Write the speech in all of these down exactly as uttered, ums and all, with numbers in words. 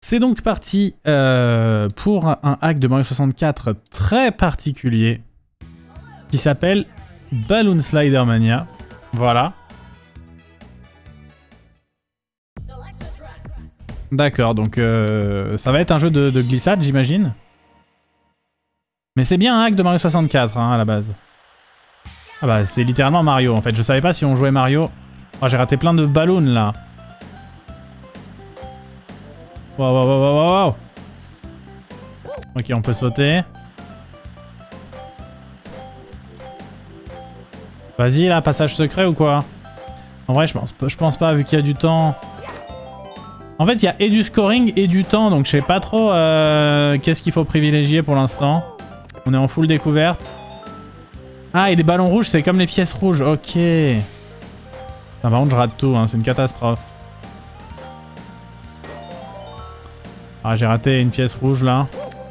C'est donc parti euh, pour un hack de Mario soixante-quatre très particulier qui s'appelle Balloon Slider Mania. Voilà. D'accord, donc euh, ça va être un jeu de, de glissade, j'imagine. Mais c'est bien un hack de Mario soixante-quatre hein, à la base. Ah bah c'est littéralement Mario en fait, je savais pas si on jouait Mario. Oh, j'ai raté plein de ballons là. Waouh, waouh, waouh, waouh, waouh. Ok, on peut sauter. Vas-y là, passage secret ou quoi? En vrai, je pense, je pense pas vu qu'il y a du temps. En fait, il y a et du scoring et du temps, donc je sais pas trop euh, qu'est-ce qu'il faut privilégier pour l'instant. On est en full découverte. Ah, et les ballons rouges, c'est comme les pièces rouges. Ok. Ah, par contre, je rate tout, hein, c'est une catastrophe. Ah, j'ai raté une pièce rouge là.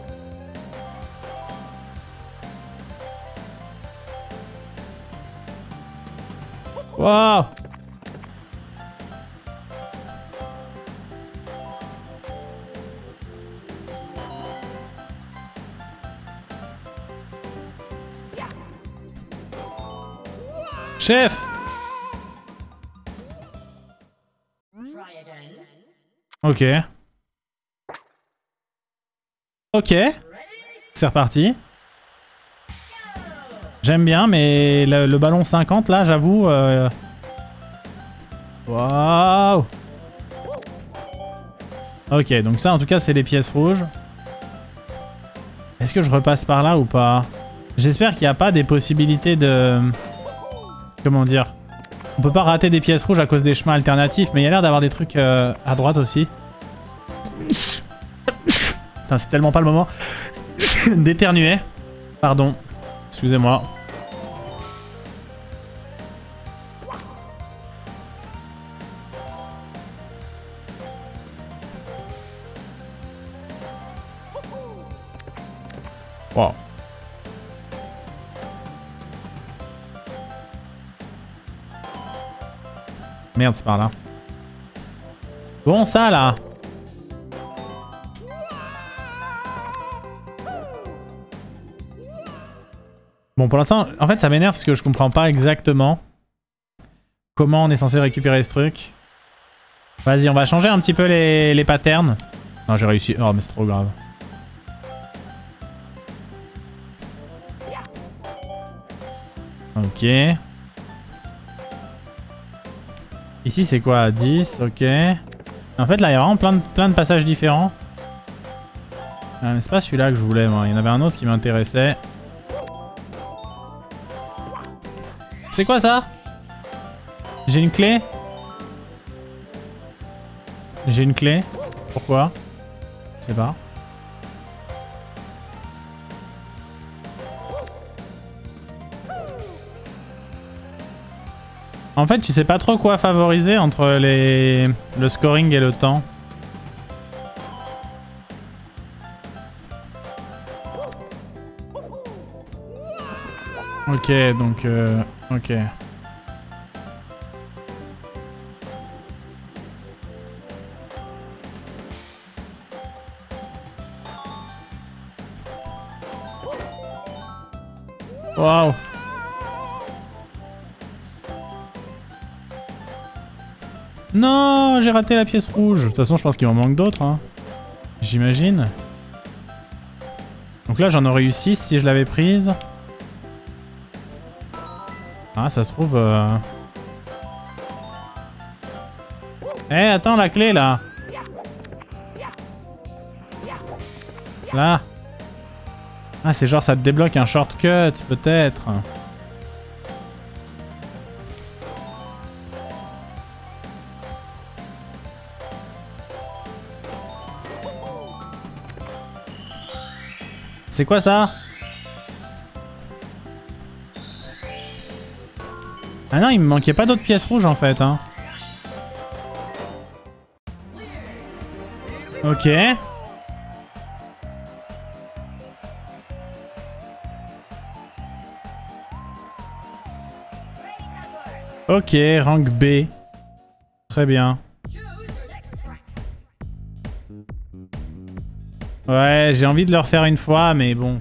Wow! Chef! Ok. Ok. C'est reparti. J'aime bien, mais le, le ballon cinquante là, j'avoue... Euh... Waouh! Ok, donc ça en tout cas c'est les pièces rouges. Est-ce que je repasse par là ou pas? J'espère qu'il n'y a pas des possibilités de... Comment dire? On peut pas rater des pièces rouges à cause des chemins alternatifs, mais il y a l'air d'avoir des trucs euh, à droite aussi. Putain, c'est tellement pas le moment d'éternuer. Pardon. Excusez-moi. Wow. Merde, c'est par là. Bon, ça là. Bon, pour l'instant, en fait, ça m'énerve parce que je comprends pas exactement comment on est censé récupérer ce truc. Vas-y, on va changer un petit peu les, les patterns. Non, j'ai réussi. Oh, mais c'est trop grave. Ok. Ici, c'est quoi? dix, ok. En fait, là, il y a vraiment plein de, plein de passages différents. Euh, c'est pas celui-là que je voulais, moi. Il y en avait un autre qui m'intéressait. C'est quoi ça? J'ai une clé? J'ai une clé? Pourquoi? Je sais pas. En fait, tu sais pas trop quoi favoriser entre les... le scoring et le temps. Ok, donc... Euh... Ok. Waouh. Non, j'ai raté la pièce rouge. De toute façon, je pense qu'il m'en manque d'autres. Hein. J'imagine. Donc là, j'en aurais eu six si je l'avais prise. Ah, ça se trouve... Euh... Eh, hey, attends, la clé, là. Là. Ah, c'est genre, ça te débloque un shortcut, peut-être. C'est quoi ça? Ah non, il me manquait pas d'autres pièces rouges en fait. Hein. Ok. Ok, rank B. Très bien. Ouais, j'ai envie de le refaire une fois, mais bon.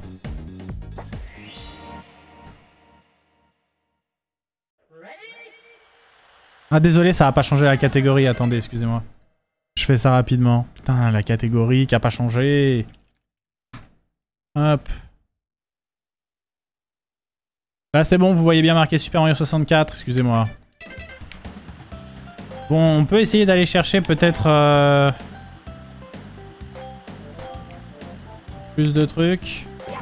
Ah désolé, ça a pas changé la catégorie, attendez, excusez-moi. Je fais ça rapidement. Putain, la catégorie qui a pas changé. Hop. Là c'est bon, vous voyez bien marqué Super Mario soixante-quatre, excusez-moi. Bon, on peut essayer d'aller chercher peut-être... Euh... plus de trucs.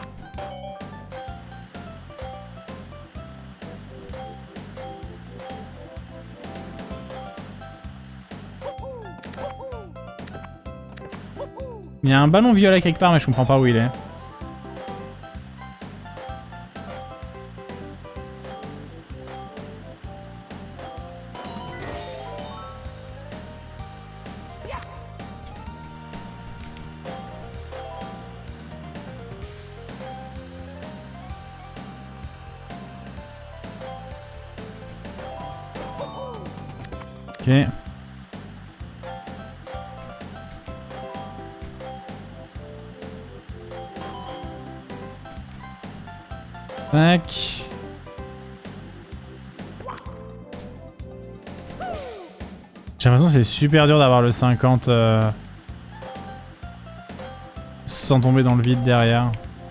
Il y a un ballon violet quelque part, mais je comprends pas où il est. Ok. Tac. J'ai l'impression que c'est super dur d'avoir le cinquante euh, sans tomber dans le vide derrière.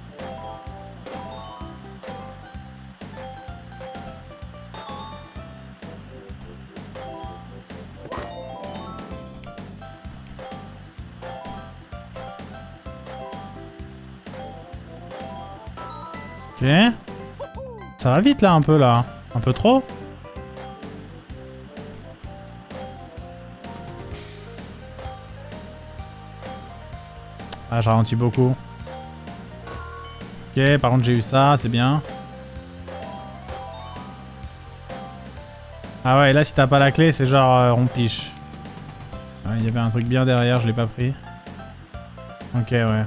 Ok. Ça va vite là un peu là. Un peu trop. Ah, je ralentis beaucoup. Ok, par contre j'ai eu ça, c'est bien. Ah ouais, là si t'as pas la clé, c'est genre euh, on piche. Il ouais, y avait un truc bien derrière, je l'ai pas pris. Ok, ouais.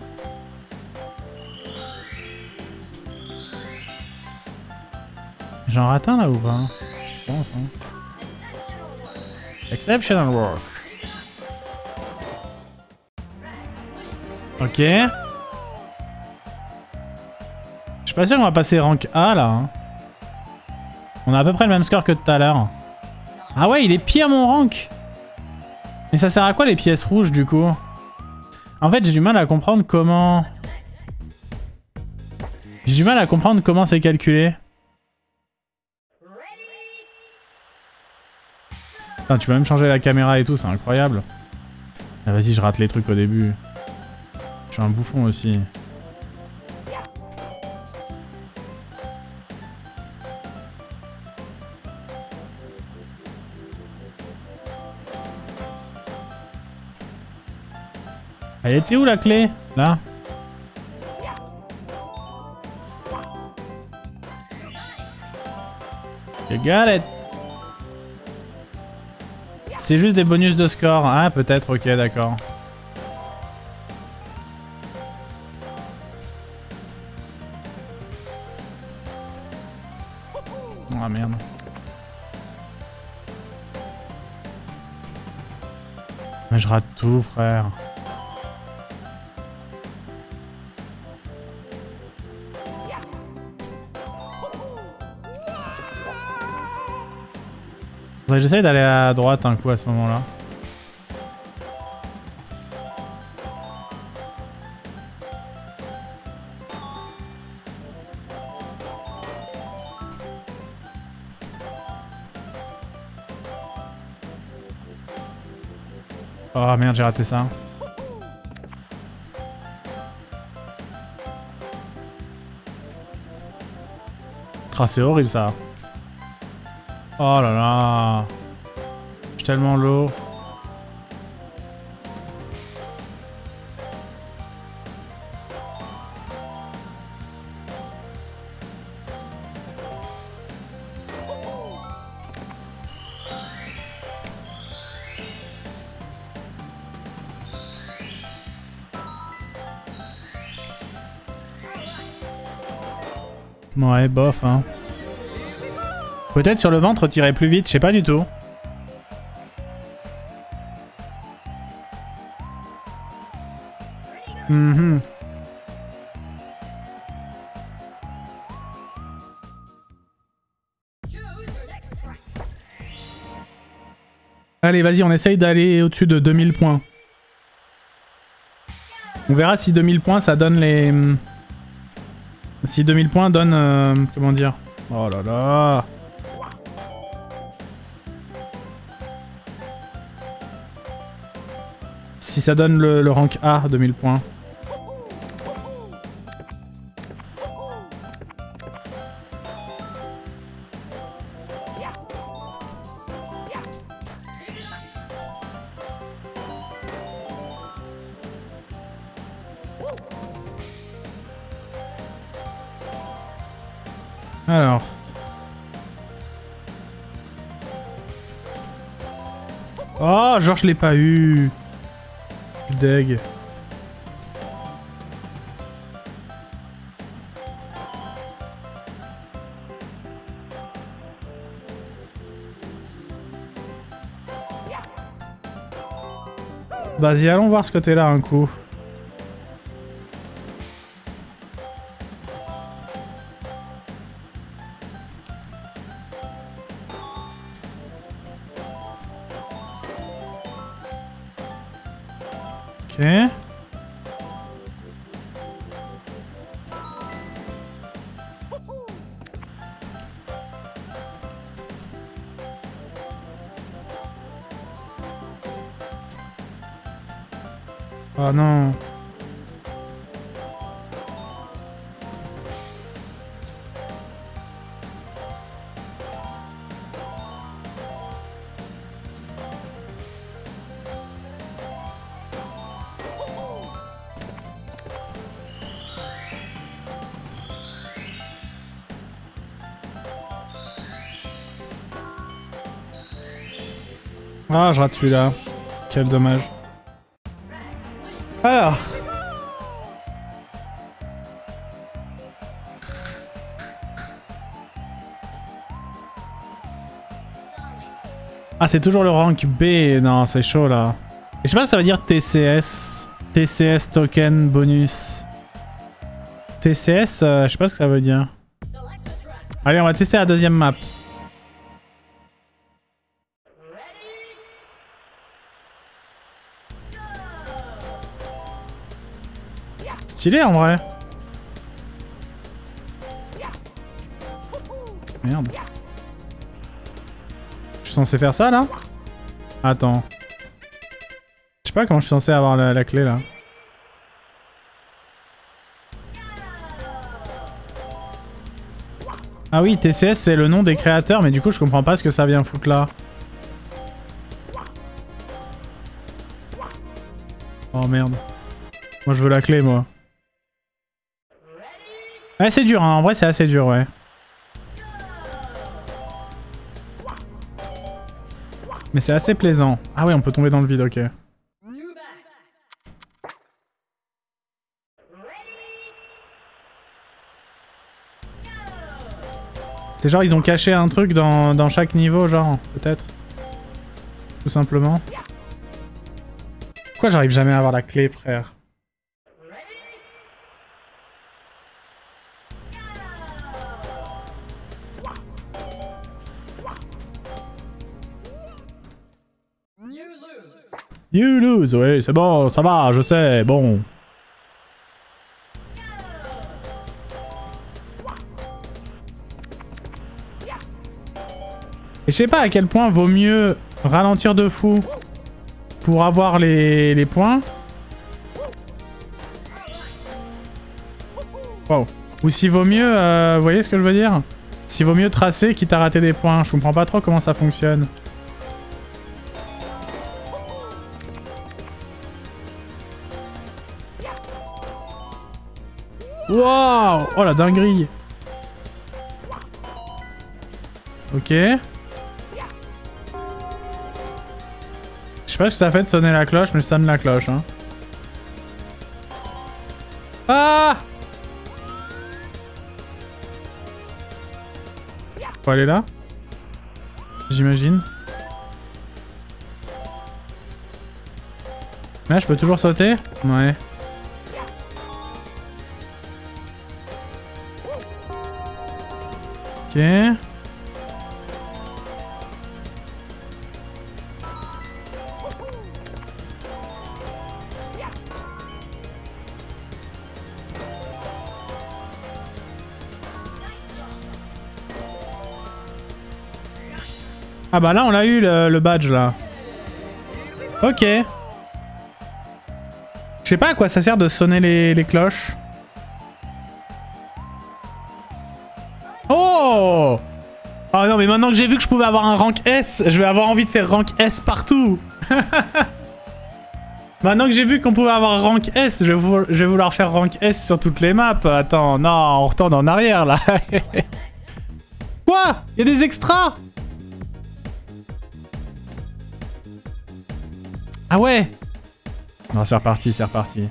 J'en rate un là ou pas? Je pense, hein. Exceptional work. Ok. Je suis pas sûr qu'on va passer rank A là. Hein. On a à peu près le même score que tout à l'heure. Ah ouais, il est pire mon rank. Mais ça sert à quoi les pièces rouges du coup? En fait, j'ai du mal à comprendre comment... J'ai du mal à comprendre comment c'est calculé. Putain, tu peux même changer la caméra et tout, c'est incroyable. Ah, vas-y, je rate les trucs au début. Je suis un bouffon aussi. Elle était où la clé? Là? You got it! C'est juste des bonus de score. Ah, peut-être, ok, d'accord. Ah merde. Mais je rate tout, frère. J'essaye d'aller à droite un coup à ce moment-là. Oh merde, j'ai raté ça. Oh, c'est horrible ça. Oh là là. Je suis tellement low. Ouais, bof, hein. Peut-être sur le ventre tirer plus vite, je sais pas du tout. Mm-hmm. Allez, vas-y, on essaye d'aller au-dessus de deux mille points. On verra si deux mille points, ça donne les... Si deux mille points donne... Euh, comment dire? Oh là là. Si ça donne le, le rank A, deux mille points. Alors. Oh, genre je l'ai pas eu. Je suis deg. Vas-y, allons voir ce côté-là un coup. Ok. Oh non. Ah, je rate celui-là. Quel dommage. Alors. Ah, c'est toujours le rank B. Non, c'est chaud là. Je sais pas si ça veut dire T C S. T C S token bonus. T C S, euh, je sais pas ce que ça veut dire. Allez, on va tester la deuxième map. Stylé en vrai. Merde. Je suis censé faire ça là? Attends. Je sais pas comment je suis censé avoir la, la clé là. Ah oui, T C S c'est le nom des créateurs, mais du coup je comprends pas ce que ça vient foutre là. Oh merde. Moi je veux la clé moi. Ouais, c'est dur, hein. En vrai, c'est assez dur, ouais. Mais c'est assez plaisant. Ah ouais, on peut tomber dans le vide, ok. C'est genre, ils ont caché un truc dans, dans chaque niveau, genre, peut-être. Tout simplement. Pourquoi j'arrive jamais à avoir la clé, frère? You lose, oui, c'est bon, ça va, je sais, bon. Et je sais pas à quel point vaut mieux ralentir de fou pour avoir les, les points. Wow. Ou s'il vaut mieux, euh, vous voyez ce que je veux dire? S'il vaut mieux tracer quitte à rater des points. Je comprends pas trop comment ça fonctionne. Wow! Oh la dinguerie! Ok. Je sais pas ce que ça fait de sonner la cloche, mais je sonne la cloche, hein. Ah! Faut aller là? J'imagine. Là, je peux toujours sauter? Ouais. Ok. Ah bah là on l'a eu le, le badge là. Ok. Je sais pas à quoi ça sert de sonner les, les cloches. Oh! Oh non mais maintenant que j'ai vu que je pouvais avoir un rank S, je vais avoir envie de faire rank S partout. Maintenant que j'ai vu qu'on pouvait avoir rank S, je vais, vou je vais vouloir faire rank S sur toutes les maps. Attends, non, on retourne en arrière là. Quoi? Il y a des extras? Ah ouais? Non, c'est reparti, c'est reparti.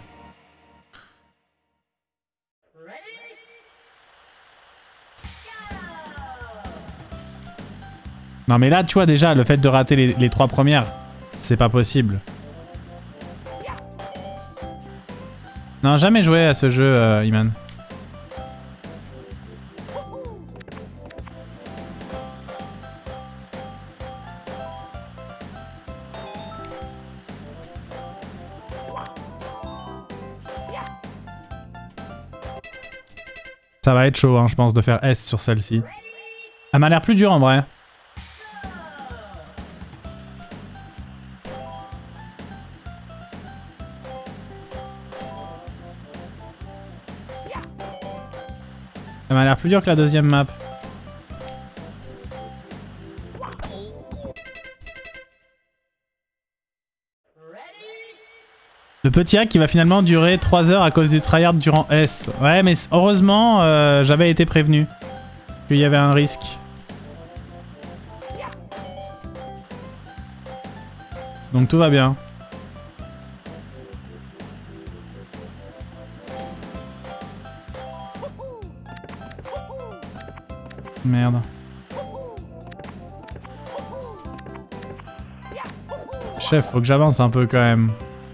Non mais là, tu vois déjà, le fait de rater les, les trois premières, c'est pas possible. Non, jamais joué à ce jeu, euh, Iman. Ça va être chaud, hein, je pense, de faire S sur celle-ci. Elle m'a l'air plus dure en vrai. Elle m'a l'air plus dure que la deuxième map. Le petit hack qui va finalement durer trois heures à cause du tryhard durant S. Ouais, mais heureusement, euh, j'avais été prévenu qu'il y avait un risque. Donc tout va bien. Merde. Chef, faut que j'avance un peu quand même.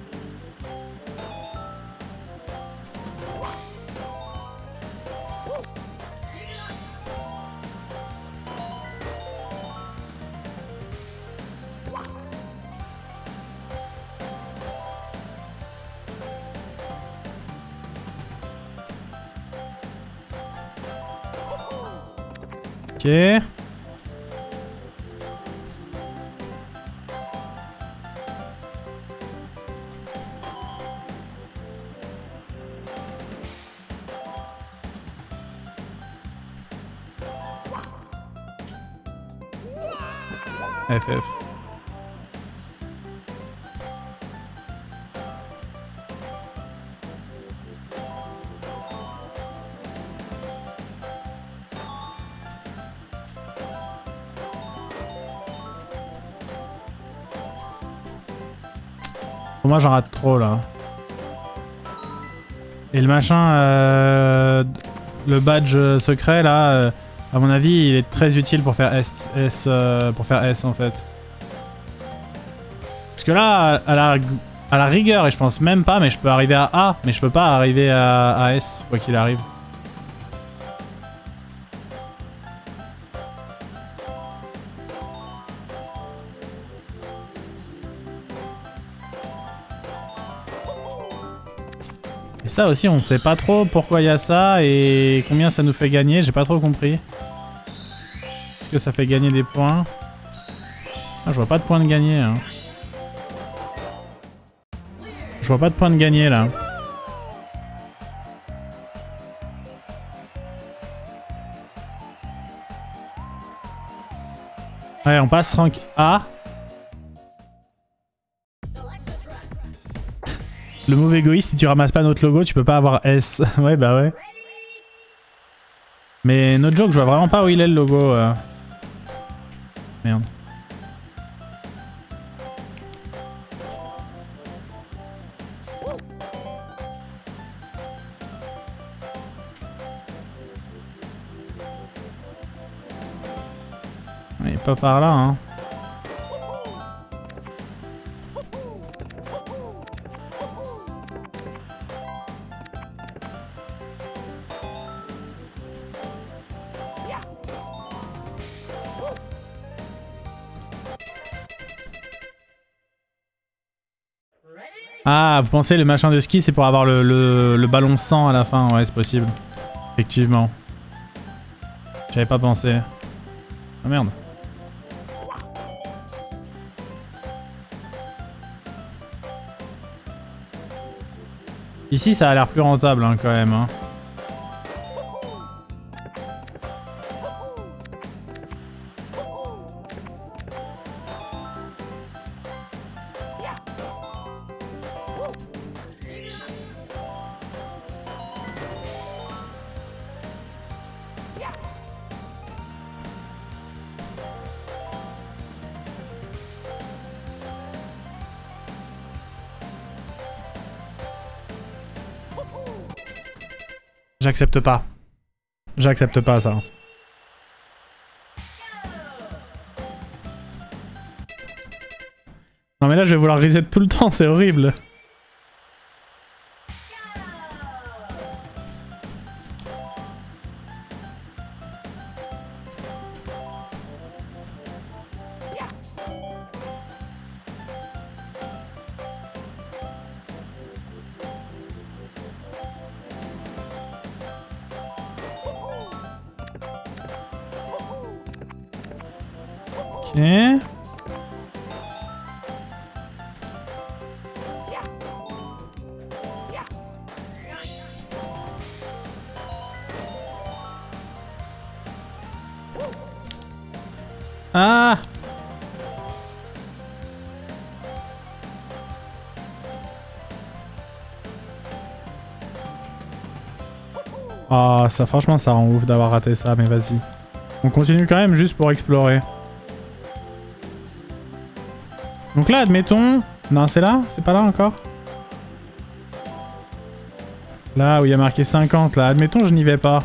Ok. F F. Pour moi j'en rate trop là. Et le machin, euh, le badge secret là, euh, à mon avis il est très utile pour faire S, S euh, pour faire S en fait. Parce que là, à la, à la rigueur, et je pense même pas, mais je peux arriver à A, mais je peux pas arriver à, à S, quoi qu'il arrive. Et ça aussi, on sait pas trop pourquoi il y a ça et combien ça nous fait gagner, j'ai pas trop compris. Est-ce que ça fait gagner des points? Ah, je vois pas de points de gagner. Hein. Je vois pas de points de gagner là. Ouais, on passe rank A. Le move égoïste, si tu ramasses pas notre logo, tu peux pas avoir S. Ouais, bah ouais. Mais no joke, je vois vraiment pas où il est le logo. Euh... Merde. Il est pas par là, hein. Ah, vous pensez le machin de ski c'est pour avoir le, le, le ballon sang à la fin? Ouais, c'est possible. Effectivement. J'avais pas pensé. Ah merde. Ici ça a l'air plus rentable hein, quand même. Hein. J'accepte pas. J'accepte pas ça. Non mais là je vais vouloir reset tout le temps, c'est horrible. Ok. Ah! Ah, ça franchement ça rend ouf d'avoir raté ça, mais vas-y. On continue quand même juste pour explorer. Donc là, admettons... Non, c'est là? C'est pas là encore? Là où il y a marqué cinquante, là. Admettons, je n'y vais pas.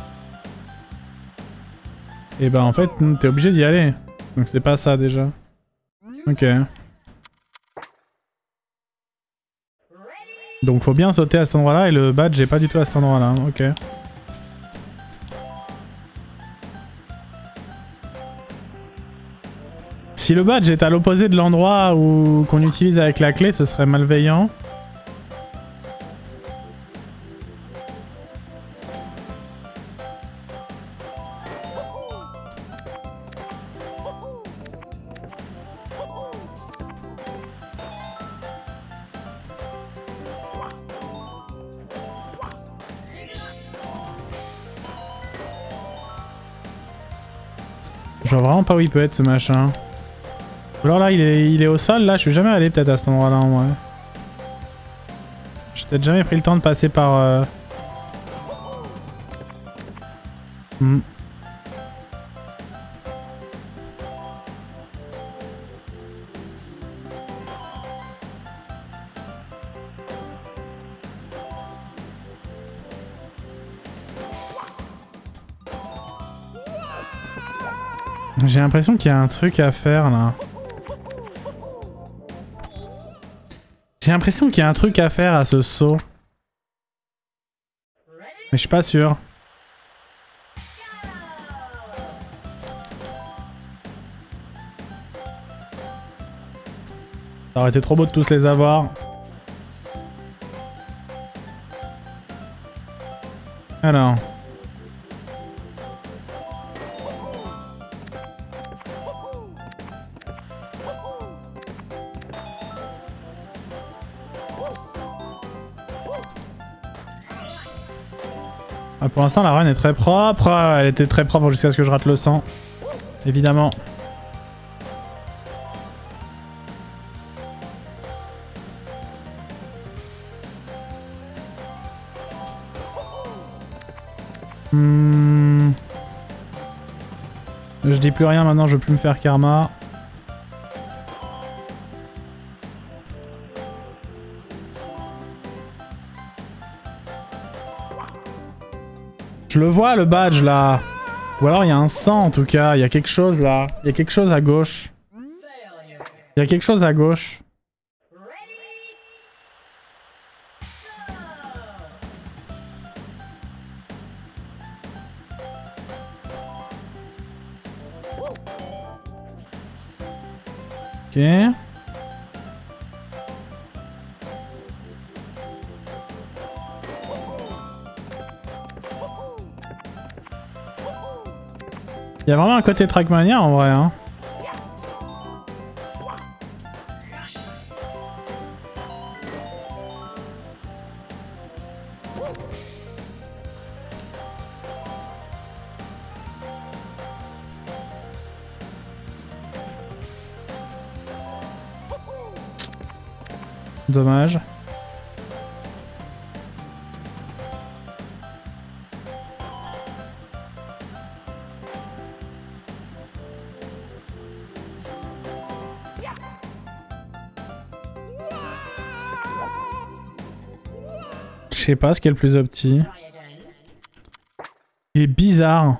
Et bah en fait, t'es obligé d'y aller. Donc c'est pas ça déjà. Ok. Donc faut bien sauter à cet endroit-là et le badge est pas du tout à cet endroit-là. Ok. Si le badge est à l'opposé de l'endroit où qu'on utilise avec la clé, ce serait malveillant. Je vois vraiment pas où il peut être ce machin. Ou alors là il est, il est au sol, là je suis jamais allé peut-être à cet endroit là en vrai. J'ai peut-être jamais pris le temps de passer par... Euh... Hmm. J'ai l'impression qu'il y a un truc à faire là. J'ai l'impression qu'il y a un truc à faire à ce saut. Mais je suis pas sûr. Ça aurait été trop beau de tous les avoir. Alors... Ah, pour l'instant, la run est très propre. Ah, elle était très propre jusqu'à ce que je rate le sang. Évidemment. Hmm. Je dis plus rien maintenant, je veux plus me faire karma. Je le vois le badge là. Ou alors il y a un sang en tout cas, il y a quelque chose là. Il y a quelque chose à gauche. Il y a quelque chose à gauche. Ok. Il y a vraiment un côté Trackmania en vrai. Hein. Dommage. Je sais pas ce qui est le plus opti. Il est bizarre.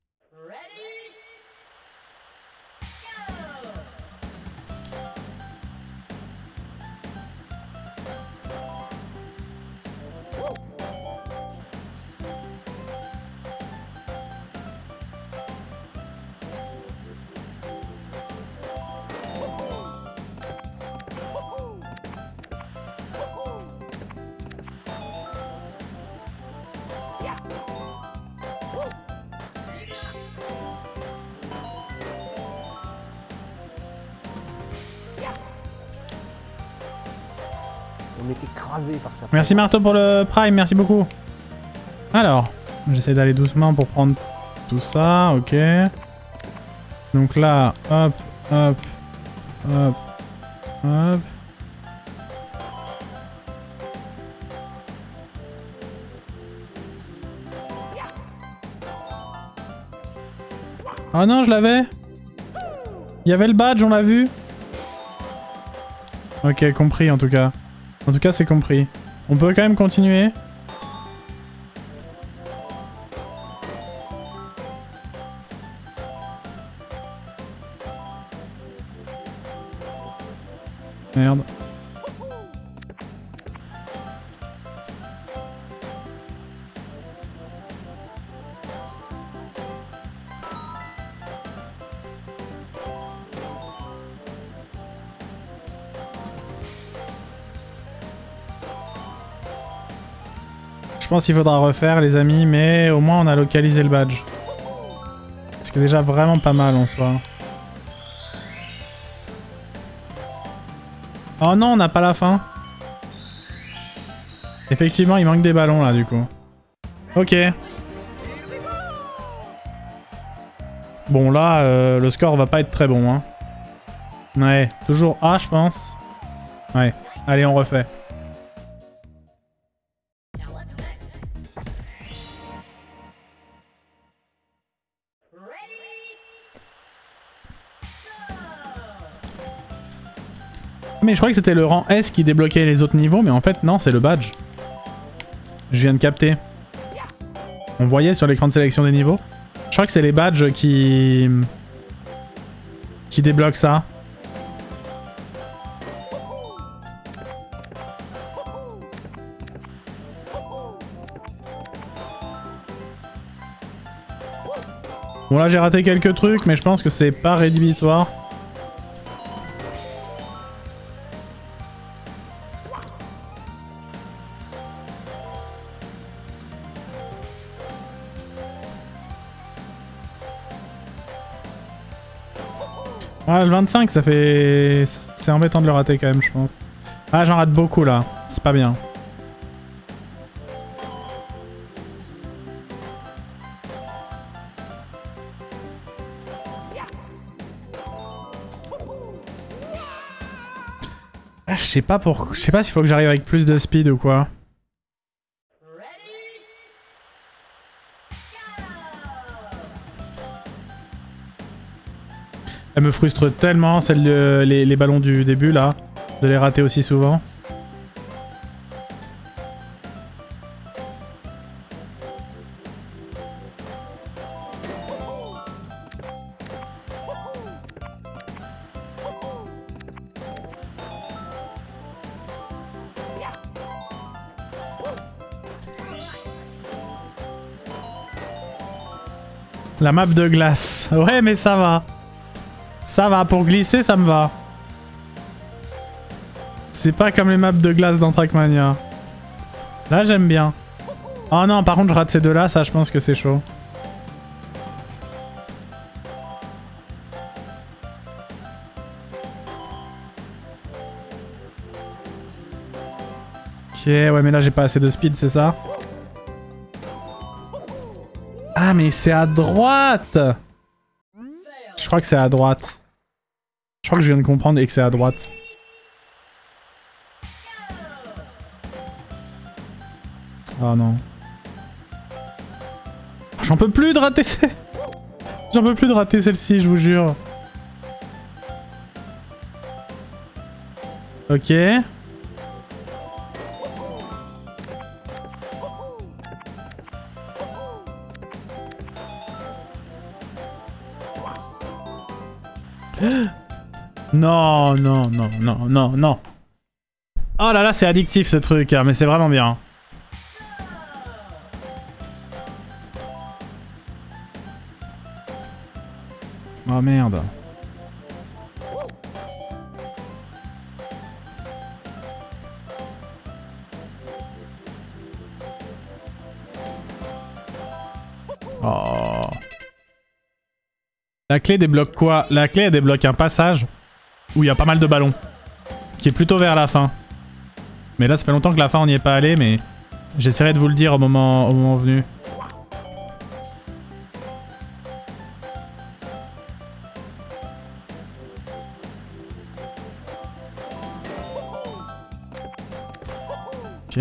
On est écrasé par ça. Merci Marteau pour le Prime, merci beaucoup. Alors, j'essaie d'aller doucement pour prendre tout ça, ok. Donc là, hop, hop, hop, hop. Ah non, je l'avais. Il y avait le badge, on l'a vu. Ok, compris en tout cas. En tout cas, c'est compris. On peut quand même continuer. Merde. Je pense qu'il faudra refaire les amis, mais au moins on a localisé le badge. Ce qui est déjà vraiment pas mal en soi. Oh non, on n'a pas la fin. Effectivement, il manque des ballons là du coup. Ok. Bon là, euh, le score va pas être très bon. Hein. Ouais, toujours A je pense. Ouais, allez on refait. Mais je croyais que c'était le rang S qui débloquait les autres niveaux, mais en fait non, c'est le badge. Je viens de capter. On voyait sur l'écran de sélection des niveaux. Je crois que c'est les badges qui... qui débloquent ça. Bon là j'ai raté quelques trucs, mais je pense que c'est pas rédhibitoire. Ah, le vingt-cinq, ça fait... C'est embêtant de le rater quand même, je pense. Ah, j'en rate beaucoup là. C'est pas bien. Ah, je sais pas pour... Je sais pas s'il faut que j'arrive avec plus de speed ou quoi. Elle me frustre tellement, celle de, les, les ballons du début là, de les rater aussi souvent. La map de glace. Ouais, mais ça va. Ça va, pour glisser, ça me va. C'est pas comme les maps de glace dans Trackmania. Là, j'aime bien. Oh non, par contre, je rate ces deux-là, ça, je pense que c'est chaud. Ok, ouais, mais là j'ai pas assez de speed, c'est ça? Ah, mais c'est à droite! Je crois que c'est à droite. Je crois que je viens de comprendre et que c'est à droite. Oh non. J'en peux plus de rater ces... J'en peux plus de rater celle-ci, je vous jure. Ok. Non, non, non, non, non, non. Oh là là, c'est addictif ce truc, hein, mais c'est vraiment bien. Oh merde. Oh. La clé débloque quoi? La clé elle débloque un passage où il y a pas mal de ballons. Qui est plutôt vers la fin. Mais là ça fait longtemps que la fin on n'y est pas allé, mais j'essaierai de vous le dire au moment, au moment venu. Ok.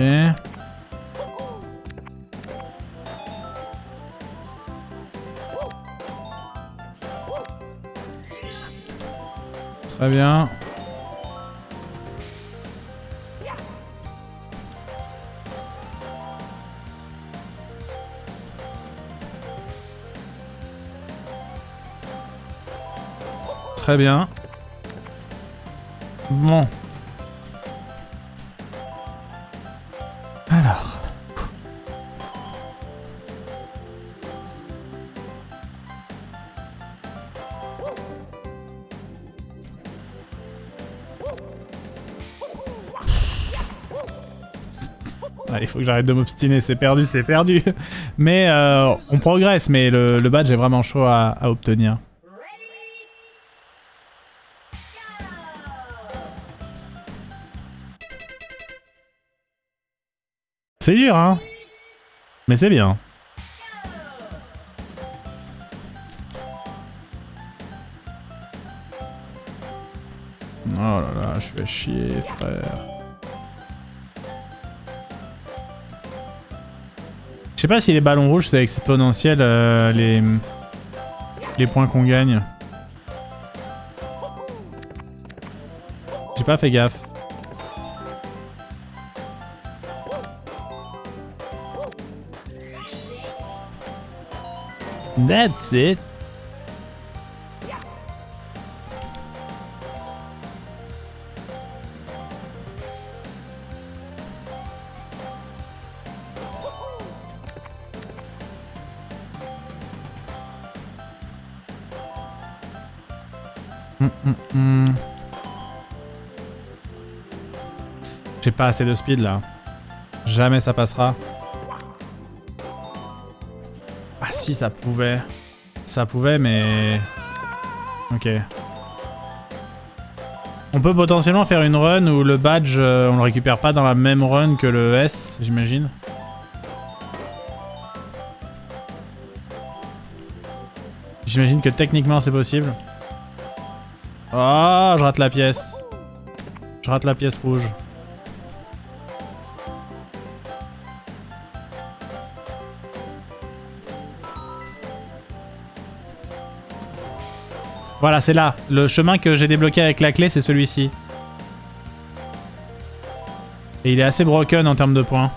Très bien. Très bien. Bon. Alors. Ah, il faut que j'arrête de m'obstiner, c'est perdu, c'est perdu. Mais euh, on progresse, mais le, le badge est vraiment chaud à, à obtenir. C'est dur, hein? Mais c'est bien. Oh là là, je suis à chier, frère. Je sais pas si les ballons rouges c'est exponentiel euh, les, les points qu'on gagne. J'ai pas fait gaffe. That's it. Mm, mm, mm. J'ai pas assez de speed là. Jamais ça passera. Ah si, ça pouvait. Ça pouvait, mais... Ok. On peut potentiellement faire une run où le badge, euh, on le récupère pas dans la même run que le S, j'imagine. J'imagine que techniquement c'est possible. Oh, je rate la pièce. Je rate la pièce rouge. Voilà, c'est là. Le chemin que j'ai débloqué avec la clé, c'est celui-ci. Et il est assez broken en termes de points.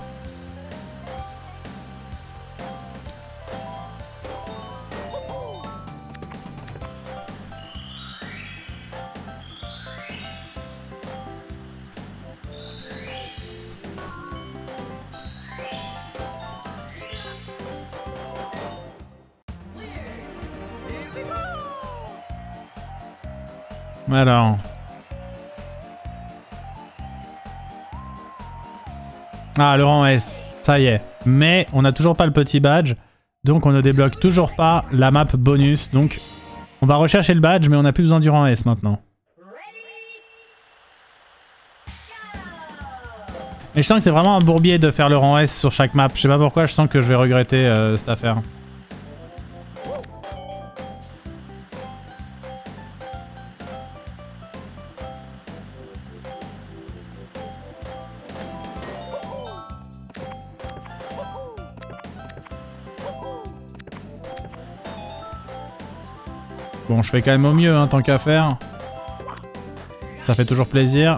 Alors. Ah, le rang S. Ça y est. Mais on n'a toujours pas le petit badge. Donc on ne débloque toujours pas la map bonus. Donc on va rechercher le badge, mais on n'a plus besoin du rang S maintenant. Mais je sens que c'est vraiment un bourbier de faire le rang S sur chaque map. Je sais pas pourquoi, je sens que je vais regretter euh, cette affaire. Bon, je fais quand même au mieux, hein, tant qu'à faire. Ça fait toujours plaisir.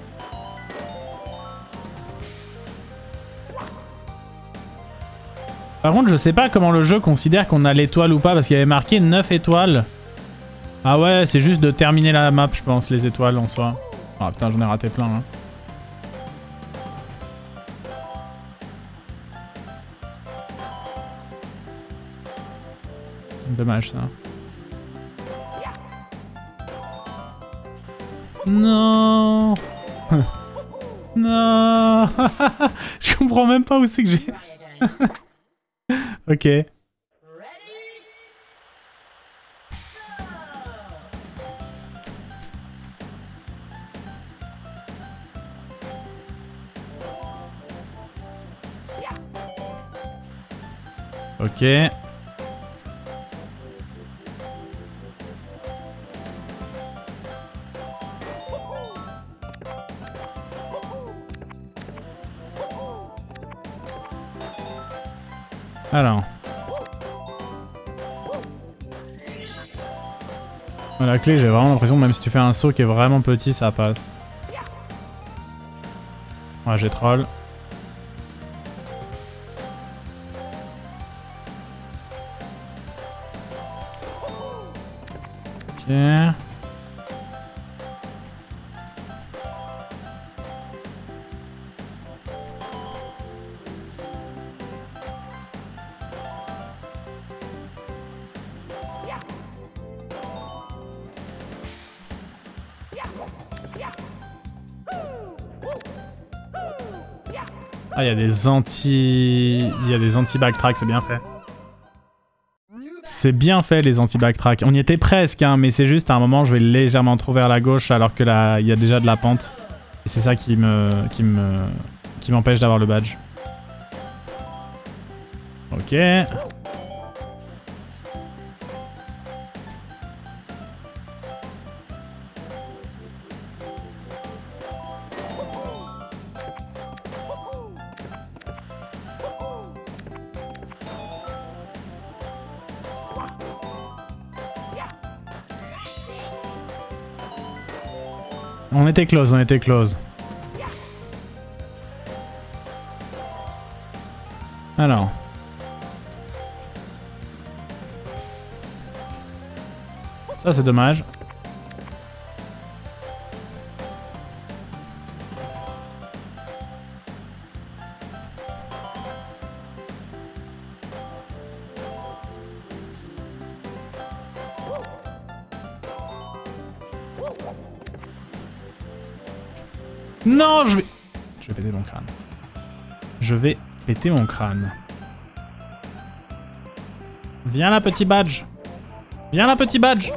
Par contre, je sais pas comment le jeu considère qu'on a l'étoile ou pas, parce qu'il y avait marqué neuf étoiles. Ah ouais, c'est juste de terminer la map, je pense, les étoiles en soi. Ah putain, j'en ai raté plein, hein. Dommage, ça. Non. Non. Je comprends même pas où c'est que j'ai... Ok. Ok. Alors. La clé, j'ai vraiment l'impression que même si tu fais un saut qui est vraiment petit, ça passe. Ouais, j'ai troll. Ok. Ah, il y a des anti... Il y a des anti-backtrack, c'est bien fait. C'est bien fait, les anti-backtrack. On y était presque, hein, mais c'est juste à un moment, je vais légèrement trop vers la gauche alors que là, il y a déjà de la pente. Et c'est ça qui me... qui me... qui m'empêche d'avoir le badge. Ok. On était close, on était close. Alors. Ça c'est dommage. Non, je vais... Je vais péter mon crâne. Je vais péter mon crâne. Viens là, petit badge. Viens là, petit badge.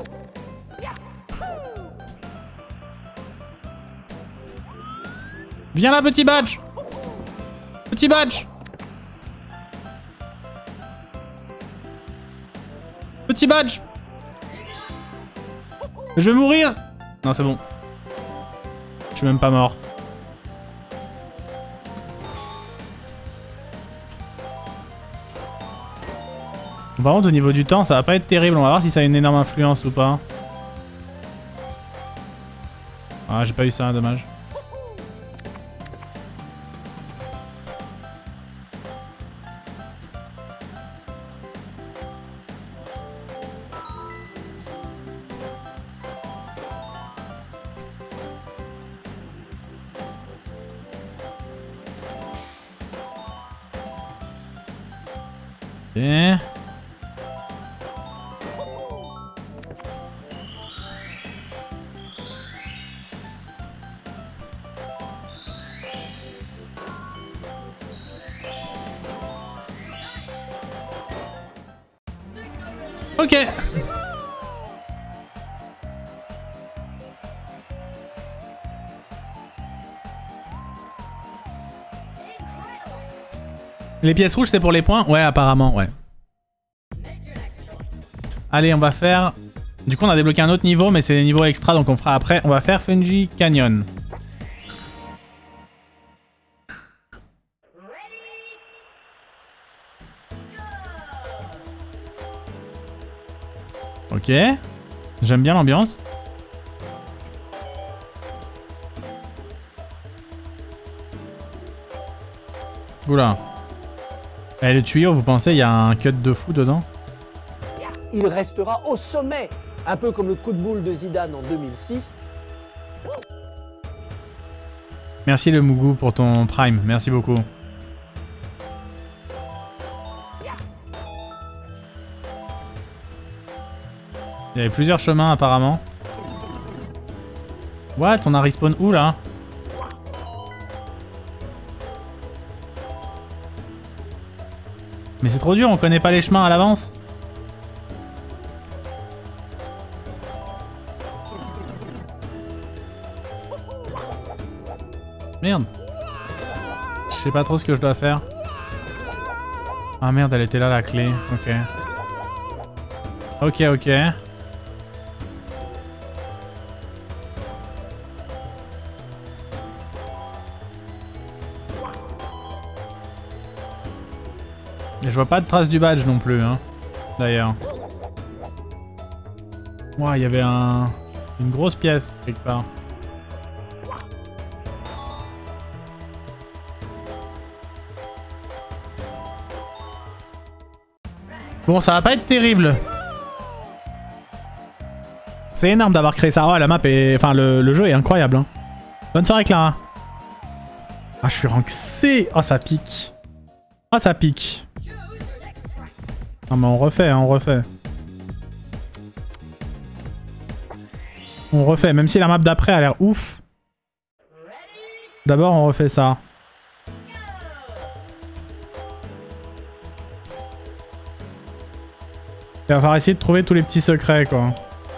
Viens là, petit badge. Petit badge. Petit badge. Je vais mourir. Non, c'est bon. Je suis même pas mort. Par contre, au niveau du temps, ça va pas être terrible. On va voir si ça a une énorme influence ou pas. Ah, j'ai pas eu ça, dommage. Ok. Ok. Les pièces rouges, c'est pour les points? Ouais, apparemment, ouais. Allez, on va faire... Du coup, on a débloqué un autre niveau, mais c'est des niveaux extra, donc on fera après. On va faire Fungi Canyon. Ok. J'aime bien l'ambiance. Oula. Et le tuyau, vous pensez, il y a un cut de fou dedans? Il restera au sommet, un peu comme le coup de boule de Zidane en deux mille six. Merci le Mougou pour ton prime, merci beaucoup. Il y avait plusieurs chemins apparemment. What? On a respawn où là? Mais c'est trop dur, on connaît pas les chemins à l'avance. Merde. Je sais pas trop ce que je dois faire. Ah merde, elle était là la clé. Ok. Ok, ok. Et je vois pas de trace du badge non plus, hein. D'ailleurs. Ouah, il y avait un... une grosse pièce quelque part. Bon, ça va pas être terrible. C'est énorme d'avoir créé ça. Oh, la map est... Enfin, le, le jeu est incroyable. Hein. Bonne soirée, Clara. Ah, je suis rank C. Oh, ça pique. Oh, ça pique. Non, mais on refait, hein, on refait. On refait, même si la map d'après a l'air ouf. D'abord, on refait ça. Il va falloir essayer de trouver tous les petits secrets, quoi.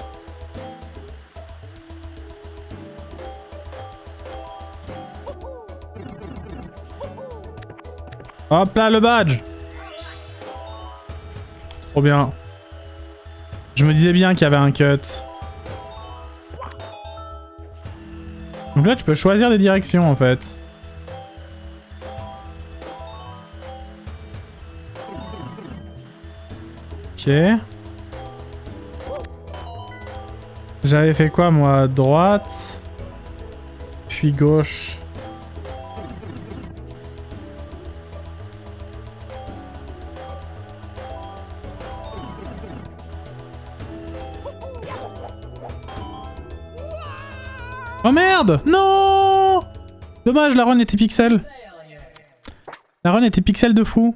Hop là, le badge! Trop bien. Je me disais bien qu'il y avait un cut. Donc là, tu peux choisir des directions, en fait. Ok. J'avais fait quoi, moi? Droite. Puis gauche. Oh merde! Non! Dommage, la run était pixel. La run était pixel de fou.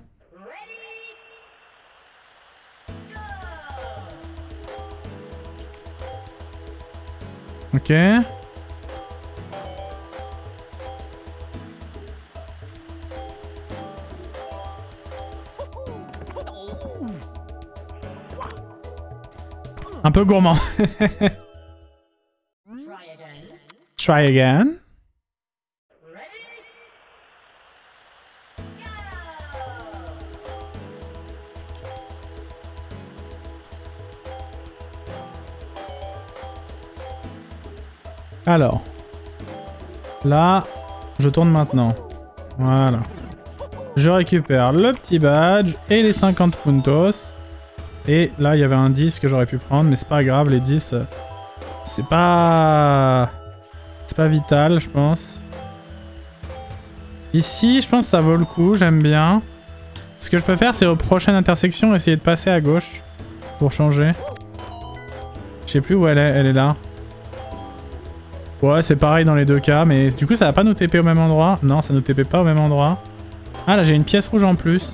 Ok. Un peu gourmand. Try again. Alors. Là, je tourne maintenant. Voilà. Je récupère le petit badge et les cinquante puntos. Et là, il y avait un dix que j'aurais pu prendre, mais c'est pas grave, les dix, c'est pas... C'est pas vital, je pense. Ici, je pense que ça vaut le coup, j'aime bien. Ce que je peux faire, c'est aux prochaines intersections, essayer de passer à gauche. Pour changer. Je sais plus où elle est, elle est là. Ouais, c'est pareil dans les deux cas, mais du coup, ça va pas nous T P au même endroit. Non, ça nous T P pas au même endroit. Ah, là, j'ai une pièce rouge en plus.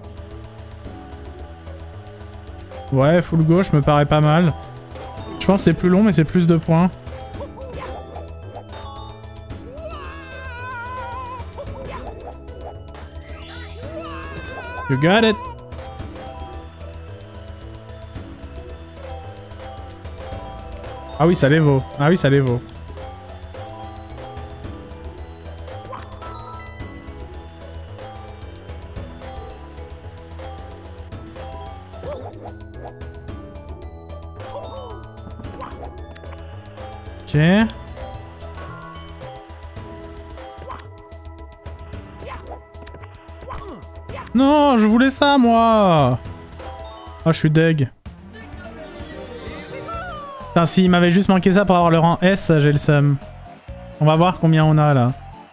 Ouais, full gauche me paraît pas mal. Je pense que c'est plus long, mais c'est plus de points. You got it. Ah oui, ça les vaut. Ah oui, ça les vaut. Ok. Non, je voulais ça, moi. Oh, je suis deg. Putain, s'il m'avait juste manqué ça pour avoir le rang S, j'ai le seum. On va voir combien on a, là.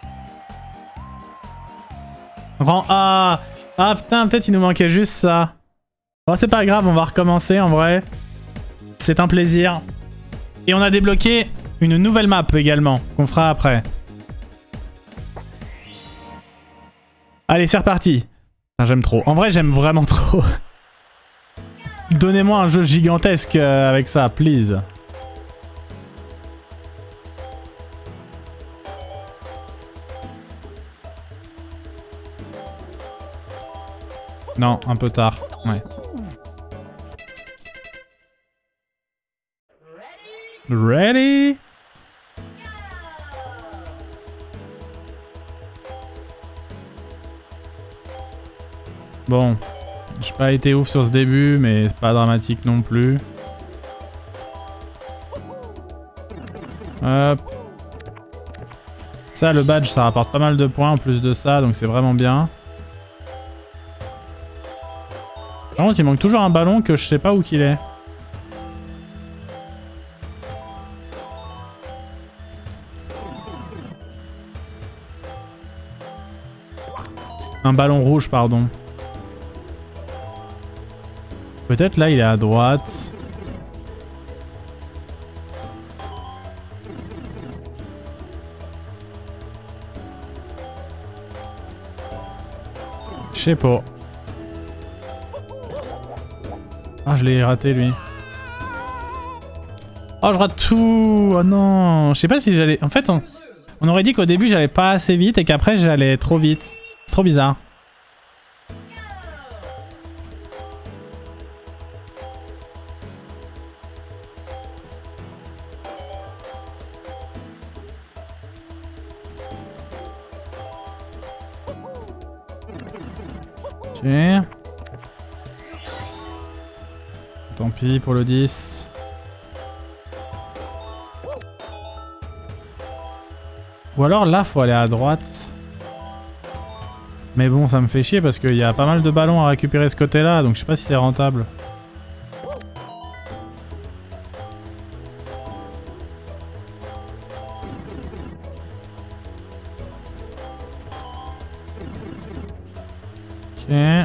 Rang A. Ah, putain, peut-être il nous manquait juste ça. Bon, c'est pas grave, on va recommencer, en vrai. C'est un plaisir. Et on a débloqué une nouvelle map, également, qu'on fera après. Allez, c'est reparti. J'aime trop. En vrai, j'aime vraiment trop. Donnez-moi un jeu gigantesque euh, avec ça, please. Non, un peu tard. Ouais. Ready? Bon, j'ai pas été ouf sur ce début, mais c'est pas dramatique non plus. Hop. Ça, le badge, ça rapporte pas mal de points en plus de ça, donc c'est vraiment bien. Par contre, il manque toujours un ballon que je sais pas où qu'il est. Un ballon rouge, pardon. Peut-être là, il est à droite. Je sais pas. Ah, je l'ai raté, lui. Oh, je rate tout. Oh non. Je sais pas si j'allais... En fait, on, on aurait dit qu'au début, j'allais pas assez vite et qu'après, j'allais trop vite. C'est trop bizarre. Ok. Tant pis pour le dix. Ou alors là, faut aller à droite. Mais bon, ça me fait chier parce qu'il y a pas mal de ballons à récupérer ce côté-là, donc je sais pas si c'est rentable. Ok.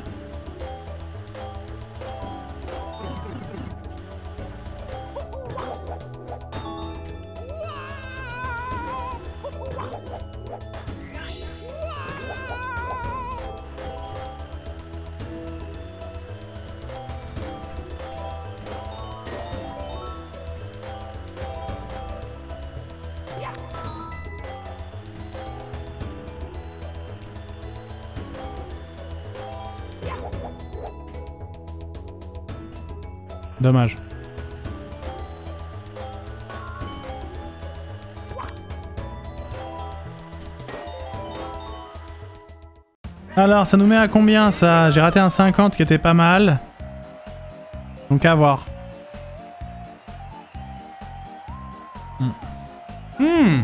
Dommage. Alors, ça nous met à combien ça? J'ai raté un cinquante qui était pas mal. Donc à voir. Hmm. Hmm.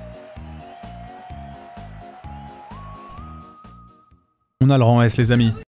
On a le rang S les amis.